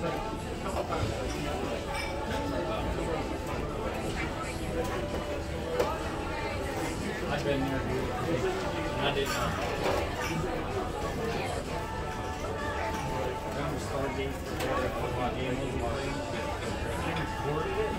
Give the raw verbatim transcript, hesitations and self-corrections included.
I've been there, and I didn't know. Remember Stargate? My game was I recorded it.